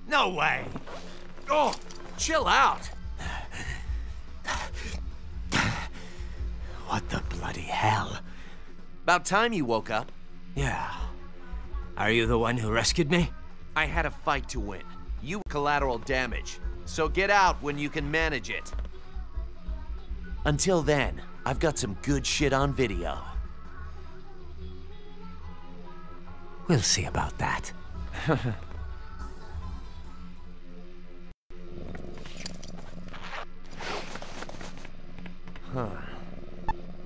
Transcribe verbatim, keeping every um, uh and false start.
No way. Oh, chill out. What the bloody hell? About time you woke up. Yeah. Are you the one who rescued me? I had a fight to win. You collateral damage. So get out when you can manage it. Until then, I've got some good shit on video. We'll see about that.